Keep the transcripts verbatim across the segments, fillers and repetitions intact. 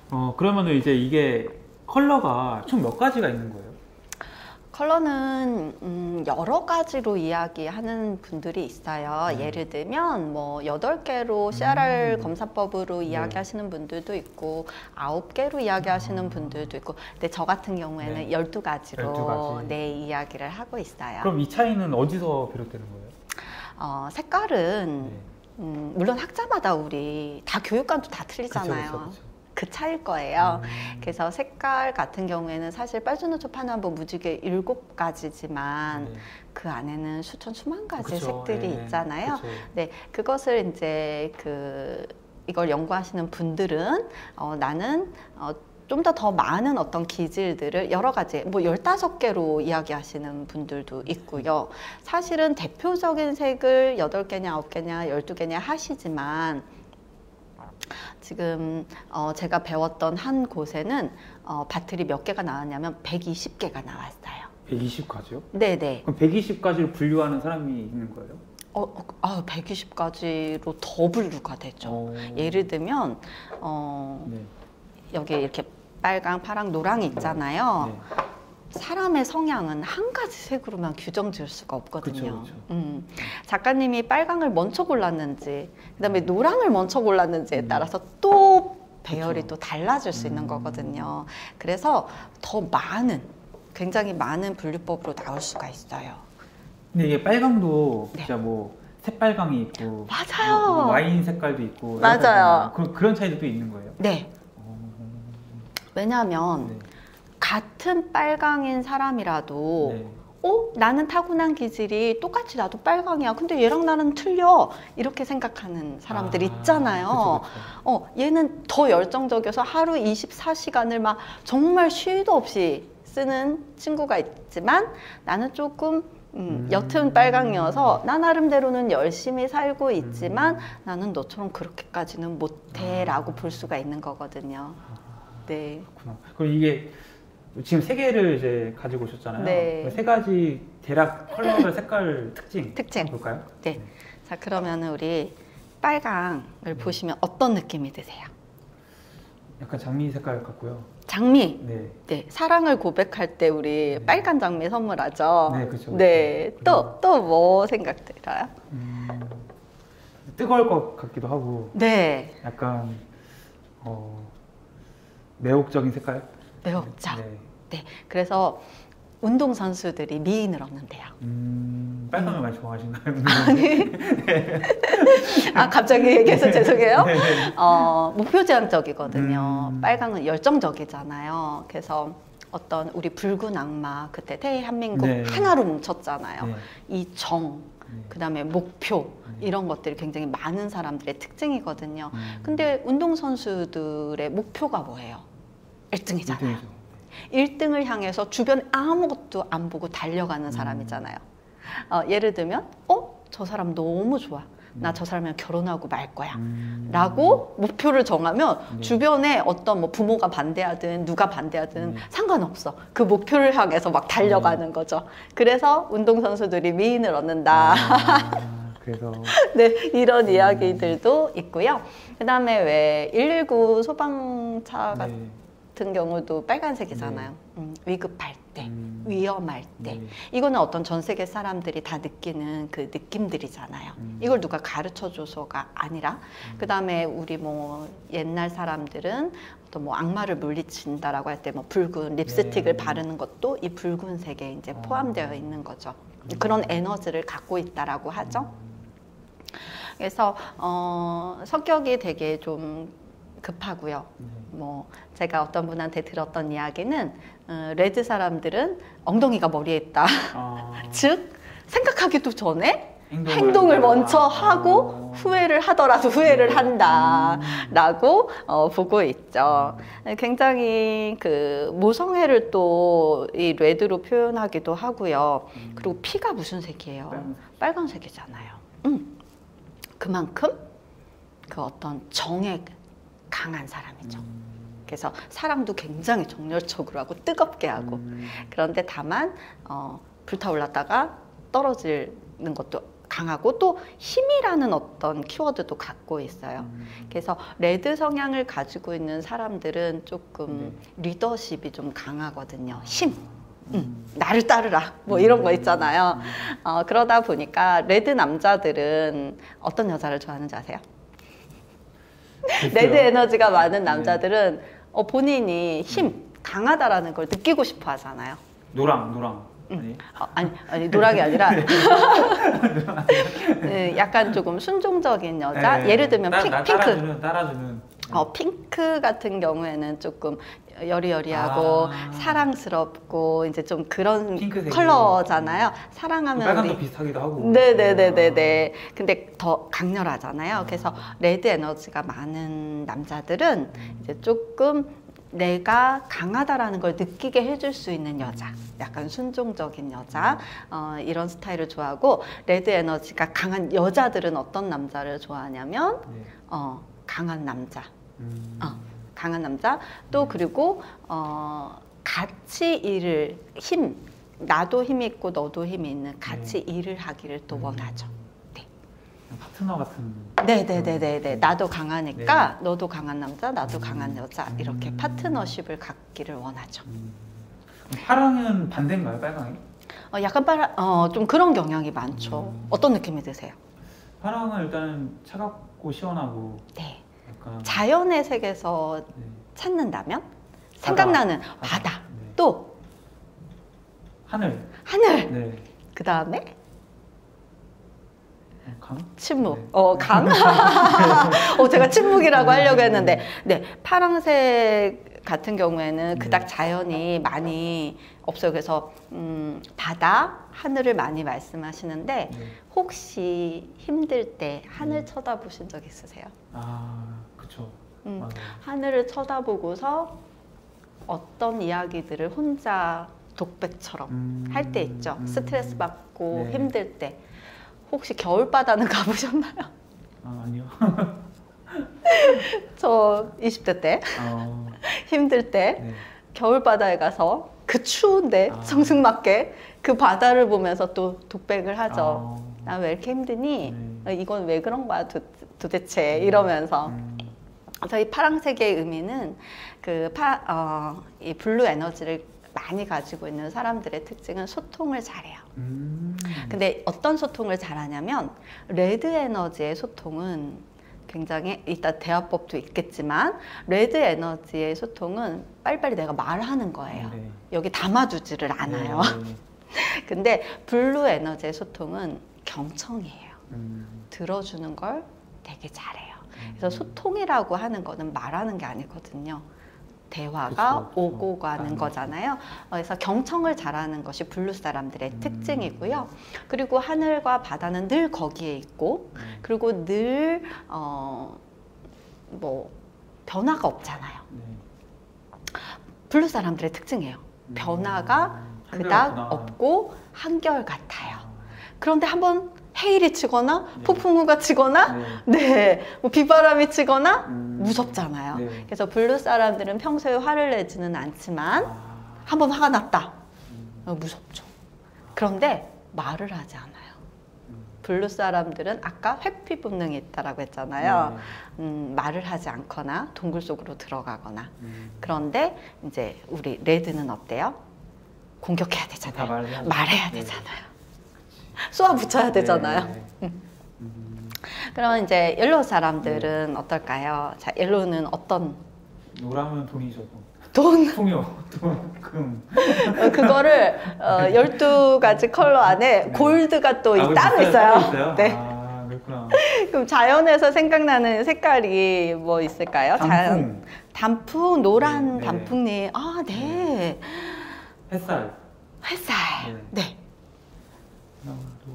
어, 그러면은 이제 이게 컬러가 총 몇 가지가 있는 거예요? 컬러는 음, 여러 가지로 이야기하는 분들이 있어요. 네. 예를 들면 뭐 여덟 개로 씨알알 음. 검사법으로 네. 이야기하시는 분들도 있고 아홉 개로 이야기하시는 아. 분들도 있고, 근데 저 같은 경우에는 네. 열두 가지로 열두 가지. 네, 이야기를 하고 있어요. 그럼 이 차이는 어디서 비롯되는 거예요? 어, 색깔은 네. 음, 물론 학자마다 우리 다 교육관도 다 틀리잖아요. 그쵸, 그쵸, 그쵸. 그 차일 거예요. 음. 그래서 색깔 같은 경우에는 사실 빨주노초 파남보 무지개 일곱 가지지만 네. 그 안에는 수천 수만 가지 그쵸, 색들이 네, 있잖아요. 그쵸. 네, 그것을 이제 그 이걸 연구하시는 분들은 어, 나는 어, 좀 더 더 많은 어떤 기질들을 여러 가지 뭐 열다섯 개로 이야기하시는 분들도 있고요. 사실은 대표적인 색을 여덟 개냐 아홉 개냐 열두 개냐 하시지만 지금 어 제가 배웠던 한 곳에는 어 바틀이 몇 개가 나왔냐면 백이십 개가 나왔어요. 백이십 가지요? 네네. 그럼 백이십 가지를 분류하는 사람이 있는 거예요? 어, 어, 아, 백이십 가지로 더 분류가 되죠. 오. 예를 들면 어 네. 여기 이렇게 빨강, 파랑, 노랑 있잖아요. 네. 사람의 성향은 한 가지 색으로만 규정 지을 수가 없거든요. 그쵸, 그쵸. 음. 작가님이 빨강을 먼저 골랐는지, 그 다음에 노랑을 먼저 골랐는지에 음. 따라서 또 배열이 그쵸. 또 달라질 수 있는 음. 거거든요. 그래서 더 많은, 굉장히 많은 분류법으로 나올 수가 있어요. 근데 이게 빨강도 네. 진짜 뭐 새빨강이 있고 맞아요. 뭐 와인 색깔도 있고 맞아요. 그런 그런 차이도 있는 거예요? 네. 어. 왜냐하면 네. 같은 빨강인 사람이라도 네. 어? 나는 타고난 기질이 똑같이 나도 빨강이야. 근데 얘랑 나는 틀려. 이렇게 생각하는 사람들 아, 있잖아요. 그쵸, 그쵸. 어, 얘는 더 열정적이어서 하루 이십사 시간을 막 정말 쉴도 없이 쓰는 친구가 있지만 나는 조금 음, 음. 옅은 빨강이어서 나 나름대로는 열심히 살고 있지만 음. 나는 너처럼 그렇게까지는 못해 아. 라고 볼 수가 있는 거거든요. 네. 그렇구나. 그럼 이게 지금 세 개를 이제 가지고 오셨잖아요. 네. 세 가지 대략 컬러별 색깔 특징 특징. 볼까요? 네. 자, 그러면은 우리 빨강을 보시면 어떤 느낌이 드세요? 약간 장미 색깔 같고요. 장미. 네. 네. 사랑을 고백할 때 우리 네. 빨간 장미 선물하죠. 네, 그쵸, 그쵸. 네. 또, 또 뭐 생각 들어요? 음, 뜨거울 것 같기도 하고 네. 약간 어, 매혹적인 색깔? 매혹적. 네. 네. 그래서 운동선수들이 미인을 얻는데요. 음, 빨강을 많이 좋아하시나요? 아, 갑자기 얘기해서 죄송해요. 네. 어, 목표지향적이거든요. 음. 빨강은 열정적이잖아요. 그래서 어떤 우리 붉은 악마, 그때 대한민국 네. 하나로 뭉쳤잖아요. 네. 이 정, 네. 그 다음에 목표, 네. 이런 것들이 굉장히 많은 사람들의 특징이거든요. 음. 근데 운동선수들의 목표가 뭐예요? 일 등이잖아요. 일등이죠. 일 등을 향해서 주변 아무것도 안 보고 달려가는 사람이잖아요. 어, 예를 들면, 어? 저 사람 너무 좋아. 나 저 사람이랑 결혼하고 말 거야. 음. 라고 목표를 정하면 네. 주변에 어떤 뭐 부모가 반대하든 누가 반대하든 네. 상관없어. 그 목표를 향해서 막 달려가는 거죠. 그래서 운동선수들이 미인을 얻는다. 아, 그래서 네, 이런 이야기들도 있고요. 그 다음에 왜 일일구 소방차 네. 같은 경우도 빨간색이잖아요. 음, 위급할 때, 음. 위험할 때. 네. 이거는 어떤 전 세계 사람들이 다 느끼는 그 느낌들이잖아요. 음. 이걸 누가 가르쳐줘서가 아니라. 그 다음에 우리 뭐 옛날 사람들은 또 뭐 악마를 물리친다라고 할 때 뭐 붉은 립스틱을 네. 바르는 것도 이 붉은색에 이제 아. 포함되어 있는 거죠. 음. 그런 에너지를 갖고 있다라고 하죠. 그래서 어, 성격이 되게 좀 급하고요. 네. 뭐 제가 어떤 분한테 들었던 이야기는 어, 레드 사람들은 엉덩이가 머리에 있다. 아, 즉 생각하기도 전에 행동을, 행동을 먼저 아. 하고 후회를 하더라도 후회를 네. 한다라고 어, 보고 있죠. 굉장히 그 모성애를 또 이 레드로 표현하기도 하고요. 음. 그리고 피가 무슨 색이에요? 빨간색. 빨간색이잖아요. 음. 그만큼 그 어떤 정에 강한 사람이죠. 음. 그래서 사랑도 굉장히 정열적으로 하고 뜨겁게 하고 음. 그런데 다만 어, 불타올랐다가 떨어지는 것도 강하고 또 힘이라는 어떤 키워드도 갖고 있어요. 음. 그래서 레드 성향을 가지고 있는 사람들은 조금 네. 리더십이 좀 강하거든요. 힘. 음, 음. 나를 따르라 뭐 이런 거 있잖아요. 음. 어, 그러다 보니까 레드 남자들은 어떤 여자를 좋아하는지 아세요? 글쎄요. 레드 에너지가 많은 네. 남자들은 어, 본인이 힘 강하다라는 걸 느끼고 싶어 하잖아요. 노랑 노랑. 음. 아니. 어, 아니, 아니 노랑이 아니라 네, 약간 조금 순종적인 여자. 네. 예를 들면 따, 핑, 나 핑크. 따라주는 따라주는. 어, 핑크 같은 경우에는 조금 여리여리하고 아. 사랑스럽고 이제 좀 그런 핑크색이. 컬러잖아요. 사랑하면 빨간도 우리 비슷하기도 하고. 네네네네네. 근데 더 강렬하잖아요. 아. 그래서 레드 에너지가 많은 남자들은 음. 이제 조금 내가 강하다라는 걸 느끼게 해줄 수 있는 여자, 약간 순종적인 여자, 어, 이런 스타일을 좋아하고, 레드 에너지가 강한 여자들은 어떤 남자를 좋아하냐면 네. 어, 강한 남자, 음. 어, 강한 남자. 또 그리고 어, 같이 일을 힘, 나도 힘 있고 너도 힘이 있는 같이 일을 하기를 또 음. 원하죠. 네. 파트너 같은. 네네네네네. 나도 강하니까 네. 너도 강한 남자, 나도 음. 강한 여자, 이렇게 음. 파트너십을 갖기를 원하죠. 음. 파랑은 반대인가요, 빨강이? 어, 약간 빨아, 어, 좀 그런 경향이 많죠. 음. 어떤 느낌이 드세요? 파랑은 일단 차갑고 시원하고 네. 약간. 자연의 색에서 네. 찾는다면 생각나는 바다, 네. 또 하늘. 하늘, 네. 그 다음에 어, 강? 침묵. 네. 어, 강. 어, 제가 침묵이라고 하려고 했는데, 네, 파랑색 같은 경우에는 그닥 네. 자연이 많이 없어요. 그래서 음, 바다, 하늘을 많이 말씀하시는데, 네. 혹시 힘들 때 하늘 네. 쳐다보신 적 있으세요? 아, 그쵸. 음, 맞아요. 하늘을 쳐다보고서 어떤 이야기들을 혼자 독백처럼 음, 할 때 있죠. 음. 스트레스 받고 네. 힘들 때. 혹시 겨울바다는 가보셨나요? 아, 아니요. 저 이십 대 때 어, 힘들 때 네. 겨울바다에 가서 그 추운데 아. 정승맞게 그 바다를 보면서 또 독백을 하죠. 아, 나 왜 이렇게 힘드니? 네. 어, 이건 왜 그런 거야 도, 도대체 이러면서. 음, 저희 파랑색의 의미는 그 파, 어, 이 블루 에너지를 많이 가지고 있는 사람들의 특징은 소통을 잘해요. 음. 근데 어떤 소통을 잘하냐면 레드 에너지의 소통은 굉장히 이따 대화법도 있겠지만 레드 에너지의 소통은 빨리빨리 내가 말하는 거예요. 네. 여기 담아두지를 않아요. 네. 근데 블루 에너지의 소통은 경청이에요. 음, 들어주는 걸 되게 잘해요. 음. 그래서 소통이라고 하는 거는 말하는 게 아니거든요. 대화가 그쵸, 그쵸. 오고 가는 아, 거잖아요. 어, 그래서 경청을 잘하는 것이 블루 사람들의 음. 특징이고요. 그리고 하늘과 바다는 늘 거기에 있고, 네. 그리고 늘, 어, 뭐, 변화가 없잖아요. 네. 블루 사람들의 특징이에요. 변화가 음, 그닥 한결같구나. 없고 한결같아요. 아, 그런데 한번 해일이 치거나 네. 폭풍우가 치거나 네. 네, 뭐 비바람이 치거나 음, 무섭잖아요. 네. 그래서 블루 사람들은 평소에 화를 내지는 않지만 아, 한번 화가 났다. 음, 어, 무섭죠. 그런데 말을 하지 않아요. 음. 블루 사람들은 아까 회피 본능이 있다라고 했잖아요. 네. 음, 말을 하지 않거나 동굴 속으로 들어가거나. 음. 그런데 이제 우리 레드는 어때요? 공격해야 다 되잖아요. 말해야 말해야 네. 되잖아요. 쏘아 붙여야 되잖아요. 네. 음, 그럼 이제 옐로우 사람들은 어떨까요? 자, 옐로우는 어떤 노랑은 돈이죠. 돈, 통요, 돈, 금. 어, 그거를 어, 열두 가지 컬러 안에 네. 골드가 또 아, 따로 있어요? 있어요. 따로 있어요? 네. 아, 그렇구나. 그럼 자연에서 생각나는 색깔이 뭐 있을까요? 자연. 단풍, 단풍, 노란 네, 네. 단풍잎. 아, 네. 햇살. 햇살. 네. 네. 노랑도,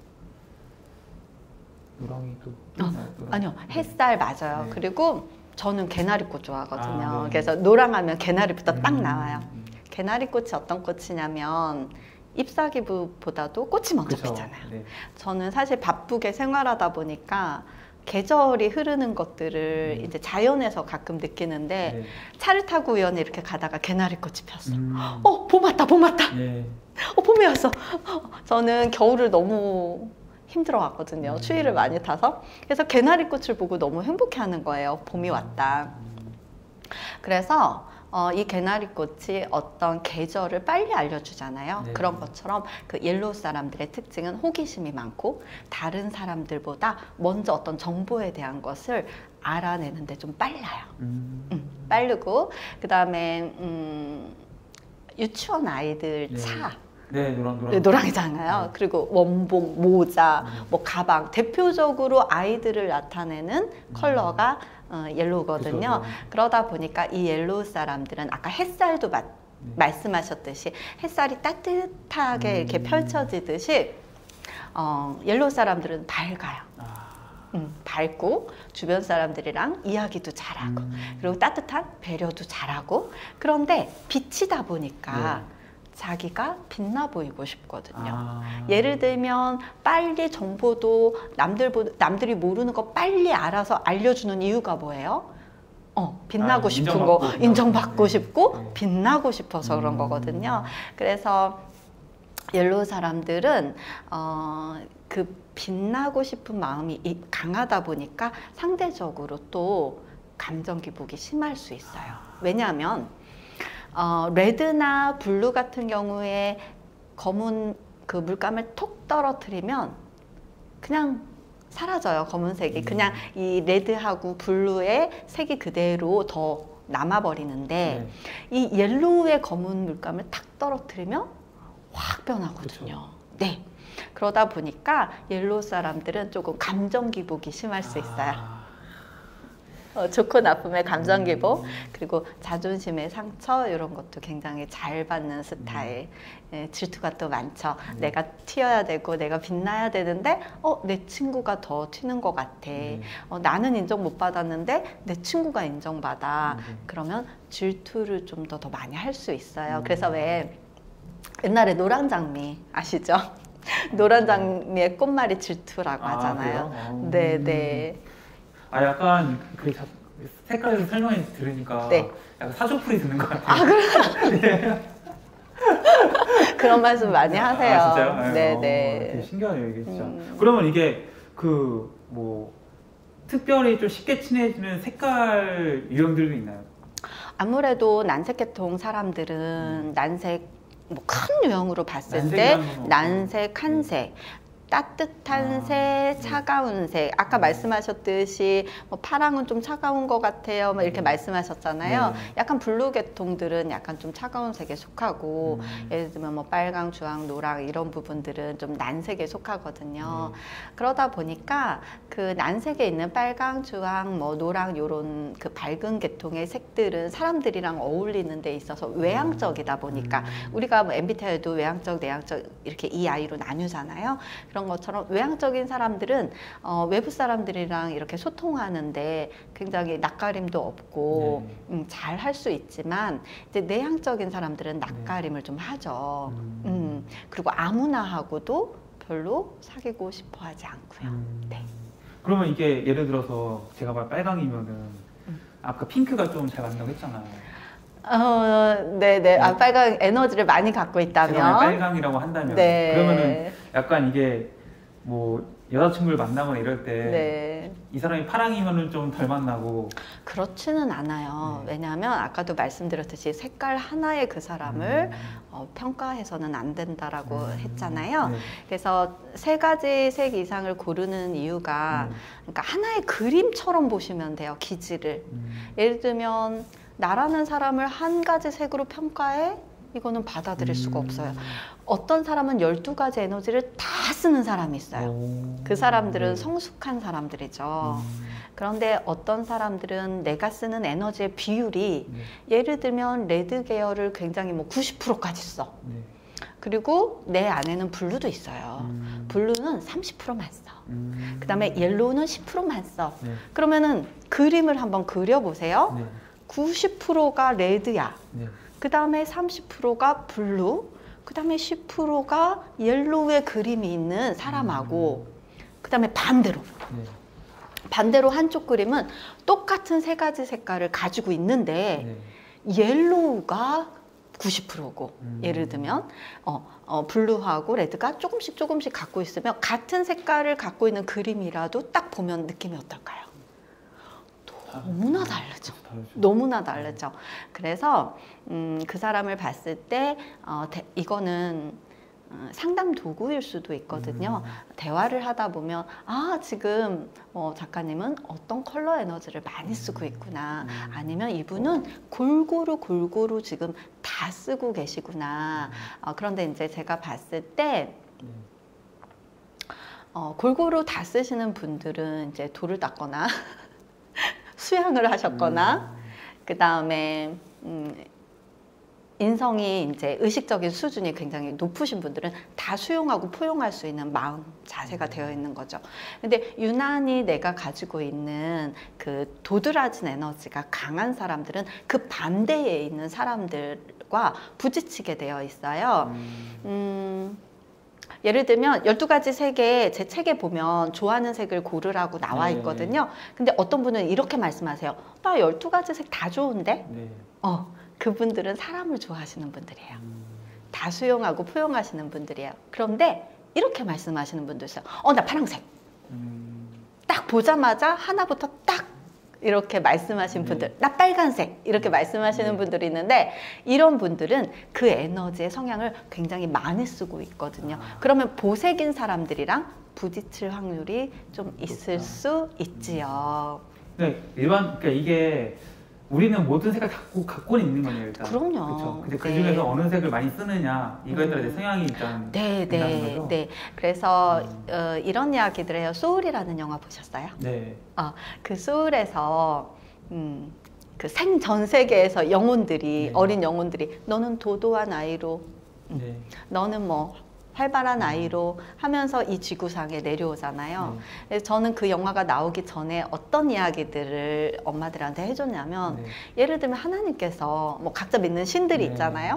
노랑이도. 어, 아, 노랑. 아니요, 햇살 맞아요. 네. 그리고 저는 개나리꽃 좋아하거든요. 아, 네. 그래서 노랑하면 개나리부터 딱 음, 나와요. 음. 개나리꽃이 어떤 꽃이냐면 잎사귀보다도 꽃이 먼저 그쵸. 피잖아요. 네. 저는 사실 바쁘게 생활하다 보니까 계절이 흐르는 것들을 음. 이제 자연에서 가끔 느끼는데 네. 차를 타고 우연히 이렇게 가다가 개나리꽃이 폈어. 음. 어, 봄 왔다, 봄 왔다. 예. 어, 봄이 왔어. 저는 겨울을 너무 힘들어 하거든요. 음. 추위를 많이 타서. 그래서 개나리꽃을 보고 너무 행복해하는 거예요. 봄이 왔다. 그래서 어, 이 개나리꽃이 어떤 계절을 빨리 알려주잖아요. 네. 그런 것처럼 그 옐로우 사람들의 특징은 호기심이 많고 다른 사람들보다 먼저 어떤 정보에 대한 것을 알아내는데 좀 빨라요. 음. 음, 빠르고 그 다음에 음, 유치원 아이들 네. 차 네, 노랑 노랑. 노랑이잖아요. 네. 그리고 원복, 모자, 음. 뭐 가방 대표적으로 아이들을 나타내는 음. 컬러가 어, 옐로우거든요. 그쵸, 네. 그러다 보니까 이 옐로우 사람들은 아까 햇살도 마, 네. 말씀하셨듯이 햇살이 따뜻하게 음. 이렇게 펼쳐지듯이 어, 옐로우 사람들은 밝아요. 아. 음, 밝고 주변 사람들이랑 이야기도 잘하고 음. 그리고 따뜻한 배려도 잘하고 그런데 빛이다 보니까 네. 자기가 빛나 보이고 싶거든요. 아. 예를 들면 빨리 정보도 남들 남들이 모르는 거 빨리 알아서 알려주는 이유가 뭐예요? 어, 빛나고 아, 싶은 인정받고, 거 인정받고 네. 싶고 네. 빛나고 싶어서 그런 음. 거거든요. 그래서 옐로우 사람들은 어, 그 빛나고 싶은 마음이 이- 강하다 보니까 상대적으로 또 감정 기복이 심할 수 있어요. 왜냐하면 어, 레드나 블루 같은 경우에 검은 그 물감을 톡 떨어뜨리면 그냥 사라져요. 검은색이. 음. 그냥 이 레드하고 블루의 색이 그대로 더 남아버리는데 네. 이 옐로우의 검은 물감을 탁 떨어뜨리면 확 변하거든요. 네. 그러다 보니까 옐로우 사람들은 조금 감정 기복이 심할 수 있어요. 아. 어, 좋고 나쁨의 감정 기복, 음. 그리고 자존심의 상처 이런 것도 굉장히 잘 받는 스타일. 예, 질투가 또 많죠. 음. 내가 튀어야 되고 내가 빛나야 되는데 어, 내 친구가 더 튀는 것 같아. 네. 어, 나는 인정 못 받았는데 내 친구가 인정받아. 음. 그러면 질투를 좀 더 더 많이 할 수 있어요. 음. 그래서 왜 옛날에 노란장미 아시죠? 노란장미의 꽃말이 질투라고 아, 하잖아요. 그래요? 어. 네네. 아, 약간 그 자- 색깔에서 설명이 들으니까 네. 약간 사조풀이 드는 것 같아요. 아, 그래. 그런 말씀 많이 하세요. 아, 진짜요? 아유, 어, 되게 네네. 신기하네요, 이게 진짜. 음. 그러면 이게 그 뭐 특별히 좀 쉽게 친해지는 색깔 유형들도 있나요? 아무래도 난색계통 사람들은 난색 뭐 큰 유형으로 봤을 때 난색이라는 건 난색, 한색, 따뜻한 아, 색, 네. 차가운 색. 아까 음. 말씀하셨듯이 뭐 파랑은 좀 차가운 것 같아요. 뭐 이렇게 음. 말씀하셨잖아요. 네. 약간 블루 계통들은 약간 좀 차가운 색에 속하고 음. 예를 들면 뭐 빨강, 주황, 노랑 이런 부분들은 좀 난색에 속하거든요. 네. 그러다 보니까 그 난색에 있는 빨강, 주황, 뭐 노랑 요런 그 밝은 계통의 색들은 사람들이랑 어울리는 데 있어서 외향적이다 보니까 음. 우리가 뭐 엠비티아이도 외향적, 내향적 이렇게 이 아이로 나누잖아요. 그런 것처럼 외향적인 사람들은 어, 외부 사람들이랑 이렇게 소통하는데 굉장히 낯가림도 없고 네. 음, 잘 할 수 있지만 이제 내향적인 사람들은 낯가림을 좀 하죠. 음. 음, 그리고 아무나 하고도 별로 사귀고 싶어 하지 않고요. 음. 네. 그러면 이게 예를 들어서 제가 말 빨강이면은 음. 아까 핑크가 좀 잘 맞는다고 했잖아요. 어, 네네. 아, 빨강 에너지를 많이 갖고 제가 만약 있다면. 빨강이라고 한다면 네. 그러면은 약간 이게 뭐 여자친구를 만나거나 이럴 때 이 네. 사람이 파랑이면은 좀 덜 만나고 그렇지는 않아요. 네. 왜냐하면 아까도 말씀드렸듯이 색깔 하나의 그 사람을 음. 어, 평가해서는 안 된다라고 음. 했잖아요. 네. 그래서 세 가지 색 이상을 고르는 이유가 음. 그러니까 하나의 그림처럼 보시면 돼요. 기질을. 음. 예를 들면 나라는 사람을 한 가지 색으로 평가해? 이거는 받아들일 수가 음. 없어요. 어떤 사람은 열두 가지 에너지를 다 쓰는 사람이 있어요. 오. 그 사람들은 네. 성숙한 사람들이죠. 음. 그런데 어떤 사람들은 내가 쓰는 에너지의 비율이 네. 예를 들면 레드 계열을 굉장히 뭐 구십 퍼센트까지 써. 네. 그리고 내 안에는 블루도 있어요. 음. 블루는 삼십 퍼센트만 써. 음. 그 다음에 옐로우는 십 퍼센트만 써. 네. 그러면은 그림을 한번 그려보세요. 네. 구십 퍼센트가 레드야. 네. 그 다음에 삼십 퍼센트가 블루, 그 다음에 십 퍼센트가 옐로우의 그림이 있는 사람하고, 그 다음에 반대로. 네. 반대로 한쪽 그림은 똑같은 세 가지 색깔을 가지고 있는데, 네. 옐로우가 구십 퍼센트고 음. 예를 들면 어, 어, 블루하고 레드가 조금씩 조금씩 갖고 있으면 같은 색깔을 갖고 있는 그림이라도 딱 보면 느낌이 어떨까요? 너무나 다르죠. 다르죠. 너무나 다르죠. 그래서 음, 그 사람을 봤을 때 어, 대, 이거는 어, 상담 도구일 수도 있거든요. 음. 대화를 하다 보면 아 지금 어, 작가님은 어떤 컬러 에너지를 많이 쓰고 있구나. 음. 아니면 이분은 골고루 골고루 지금 다 쓰고 계시구나. 어, 그런데 이제 제가 봤을 때 음. 어, 골고루 다 쓰시는 분들은 이제 돌을 닦거나 수양을 하셨거나 음. 그 다음에 음, 인성이 이제 의식적인 수준이 굉장히 높으신 분들은 다 수용하고 포용할 수 있는 마음 자세가 되어 있는 거죠. 근데 유난히 내가 가지고 있는 그 도드라진 에너지가 강한 사람들은 그 반대에 있는 사람들과 부딪히게 되어 있어요. 음. 음, 예를 들면 열두 가지 색에 제 책에 보면 좋아하는 색을 고르라고 나와 네. 있거든요. 근데 어떤 분은 이렇게 말씀하세요. 나 열두 가지 색 다 좋은데? 네. 어, 그분들은 사람을 좋아하시는 분들이에요. 음. 다 수용하고 포용하시는 분들이에요. 그런데 이렇게 말씀하시는 분도 있어요. 어, 나 파란색. 음. 딱 보자마자 하나부터 딱 이렇게 말씀하신 네. 분들, 나 빨간색 이렇게 말씀하시는 네. 분들이 있는데 이런 분들은 그 에너지의 성향을 굉장히 많이 쓰고 있거든요. 아. 그러면 보색인 사람들이랑 부딪힐 확률이 좀 있을 높다. 수 있지요. 네, 일반 그러니까 이게 우리는 모든 색을 갖고 갖고는 있는 거네요, 일단. 그럼요. 그렇죠. 근데 그 네. 중에서 어느 색을 많이 쓰느냐 이거에 따라 음. 이제 성향이 일단 네, 된다는 네, 거죠? 네. 그래서 음. 어, 이런 이야기들 해요. 소울이라는 영화 보셨어요? 네. 그 소울에서 음, 그 생전 세계에서 영혼들이 네. 어린 영혼들이 너는 도도한 아이로 네. 너는 뭐 활발한 아이로 하면서 이 지구상에 내려오잖아요. 네. 그래서 저는 그 영화가 나오기 전에 어떤 이야기들을 엄마들한테 해줬냐면 네. 예를 들면 하나님께서 뭐 각자 믿는 신들이 네. 있잖아요.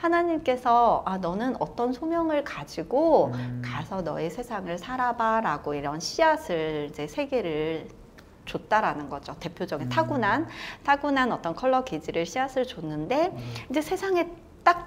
하나님께서 아 너는 어떤 소명을 가지고 음. 가서 너의 세상을 살아봐라고 이런 씨앗을 이제 세 개를 줬다라는 거죠. 대표적인 음. 타고난 타고난 어떤 컬러 기질을 씨앗을 줬는데 음. 이제 세상에 딱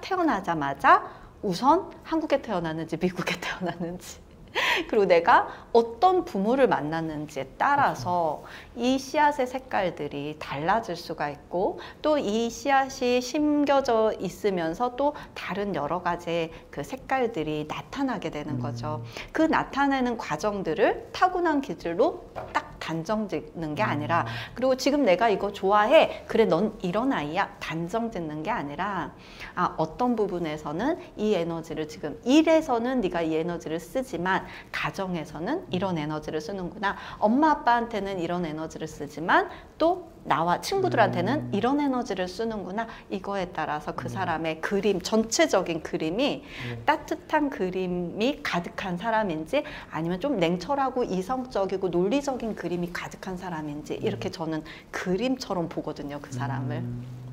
태어나자마자 우선 한국에 태어났는지 미국에 태어났는지 그리고 내가 어떤 부모를 만났는지에 따라서 이 씨앗의 색깔들이 달라질 수가 있고 또 이 씨앗이 심겨져 있으면서 또 다른 여러 가지의 그 색깔들이 나타나게 되는 음. 거죠. 그 나타내는 과정들을 타고난 기질로 딱 단정 짓는 게 아니라 그리고 지금 내가 이거 좋아해 그래 넌 이런 아이야 단정 짓는 게 아니라 아 어떤 부분에서는 이 에너지를 지금 일에서는 네가 이 에너지를 쓰지만 가정에서는 이런 에너지를 쓰는구나. 엄마 아빠한테는 이런 에너지를 쓰지만 또 나와 친구들한테는 음. 이런 에너지를 쓰는구나. 이거에 따라서 그 음. 사람의 그림 전체적인 그림이 네. 따뜻한 그림이 가득한 사람인지 아니면 좀 냉철하고 이성적이고 논리적인 그림이 가득한 사람인지 이렇게 저는 그림처럼 보거든요. 그 사람을. 음.